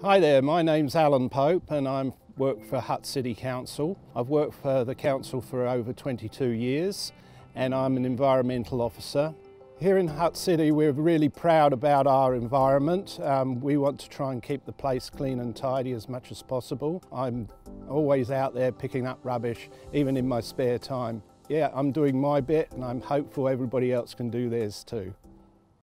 Hi there, my name's Alan Pope and I work for Hutt City Council. I've worked for the council for over 22 years and I'm an environmental officer. Here in Hutt City we're really proud about our environment. We want to try and keep the place clean and tidy as much as possible. I'm always out there picking up rubbish, even in my spare time. Yeah, I'm doing my bit and I'm hopeful everybody else can do theirs too.